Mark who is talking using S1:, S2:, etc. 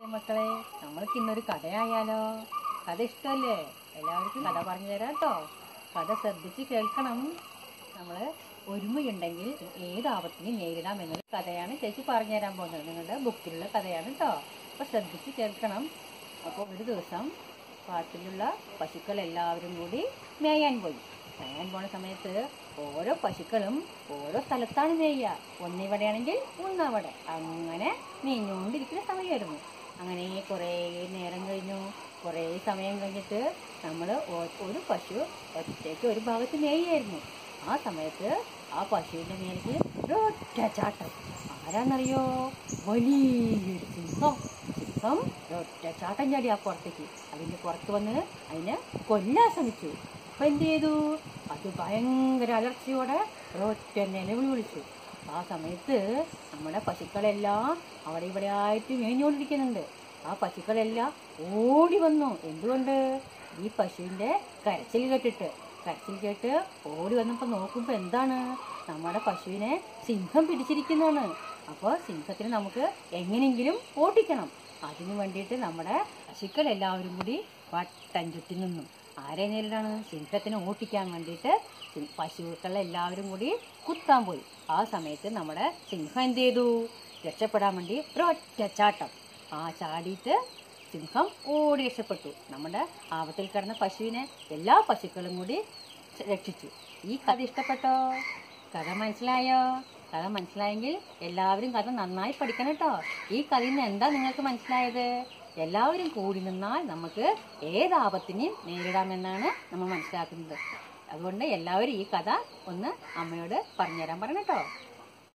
S1: മക്കളെ, നമ്മൾക്ക് ഇന്നൊരു കഥയായാലോ? കഥ ഇഷ്ടമല്ലേ? എല്ലാവർക്കും കഥ പറഞ്ഞു തരാം കേട്ടോ. കഥ ശ്രദ്ധിച്ച് കേൾക്കണം. നമ്മള് ഒരുമയുണ്ടെങ്കിൽ ഏത് ആപത്തിനും നേരിടാം എന്നൊരു കഥയാണ് ചേച്ചി പറഞ്ഞു തരാൻ പോകുന്നത്. നിങ്ങളുടെ ബുക്കിലുള്ള കഥയാണ് കേട്ടോ. അപ്പൊ ശ്രദ്ധിച്ച് കേൾക്കണം. അപ്പോൾ ഒരു ദിവസം കാട്ടിലുള്ള പശുക്കൾ എല്ലാവരും കൂടി മേയാൻ പോയി. മേയാൻ പോണ സമയത്ത് ഓരോ പശുക്കളും ഓരോ സ്ഥലത്താണ് മേയുക. ഒന്നിവിടെയാണെങ്കിൽ ഒന്നവിടെ, അങ്ങനെ മേഞ്ഞുകൊണ്ടിരിക്കുന്ന സമയമായിരുന്നു. അങ്ങനെ കുറേ നേരം കഴിഞ്ഞു. കുറേ സമയം കഴിഞ്ഞിട്ട് ഒരു പശു ഒറ്റയ്ക്ക് ഒരു ഭാഗത്ത് മേയായിരുന്നു. ആ സമയത്ത് ആ പശുവിന്റെ മേലേക്ക് ഒരൊറ്റ ചാട്ടം. ആരാന്നറിയോ? വലിയൊരു സിംഹം. സിംഹം ഒറ്റ ചാട്ടം ചാടി ആ പുറത്തേക്ക്. അതിന്റെ പുറത്ത് വന്ന് അതിനെ കൊല്ലാൻ ശ്രമിച്ചു. അപ്പൊ എന്ത് ചെയ്തു? അത് ഭയങ്കര അലർച്ചയോടെ ഒരൊറ്റ നിലവിളി വിളിച്ചു. ആ സമയത്ത് നമ്മുടെ പശുക്കളെല്ലാം അവിടെ ഇവിടെ ആയിട്ട് മേഞ്ഞുകൊണ്ടിരിക്കുന്നുണ്ട്. ആ പശുക്കളെല്ലാം ഓടി വന്നു. എന്തുകൊണ്ട്? ഈ പശുവിന്റെ കരച്ചിൽ കേട്ടിട്ട്. കരച്ചിൽ കേട്ട് ഓടി വന്നപ്പോ നോക്കുമ്പോ എന്താണ്? നമ്മുടെ പശുവിനെ സിംഹം പിടിച്ചിരിക്കുന്നതാണ്. അപ്പോൾ സിംഹത്തിന് നമുക്ക് എങ്ങനെയെങ്കിലും ഓട്ടിക്കണം. അതിനു വേണ്ടിയിട്ട് നമ്മുടെ പശുക്കൾ എല്ലാവരും കൂടി വട്ടം ചുറ്റി നിന്നു. ആരെ നേരിടാണ്? സിംഹത്തിനെ ഓട്ടിക്കാൻ വേണ്ടിയിട്ട് പശുക്കളെല്ലാവരും കൂടി കുത്താൻ പോയി. ആ സമയത്ത് നമ്മുടെ സിംഹം എന്ത് ചെയ്തു? രക്ഷപ്പെടാൻ വേണ്ടി ഒരൊറ്റ ചാട്ടം. ആ ചാടിയിട്ട് സിംഹം ഓടി രക്ഷപ്പെട്ടു. നമ്മുടെ ആപത്തിൽ കിടന്ന പശുവിനെ എല്ലാ പശുക്കളും കൂടി രക്ഷിച്ചു. ഈ കഥ ഇഷ്ടപ്പെട്ടോ? കഥ മനസ്സിലായോ? കഥ മനസ്സിലായെങ്കിൽ എല്ലാവരും കഥ നന്നായി പഠിക്കണം കേട്ടോ. ഈ കഥയിൽ നിന്ന് എന്താ നിങ്ങൾക്ക് മനസ്സിലായത്? എല്ലാവരും കൂടി നിന്നാൽ നമുക്ക് ഏത് ആപത്തിനെയും നേരിടാമെന്നാണ് നമ്മൾ മനസ്സിലാക്കുന്നത്. അതുകൊണ്ട് എല്ലാവരും ഈ കഥ ഒന്ന് അമ്മയോട് പറഞ്ഞുതരാൻ പറയണം കേട്ടോ.